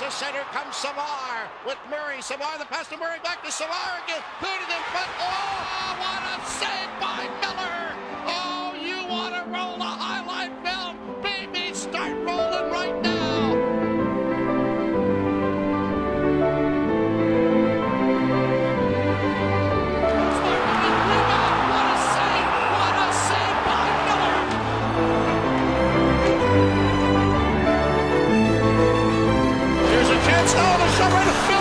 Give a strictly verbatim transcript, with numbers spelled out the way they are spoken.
to center comes Savard with Murray. Savard, the pass to Murray, back to Savard again. Putting in front. Oh, what a save by Miller. Oh, you want to roll a highlight film? Baby, start rolling right now. What a save. What a save by Miller. Here's a chance now to shove right.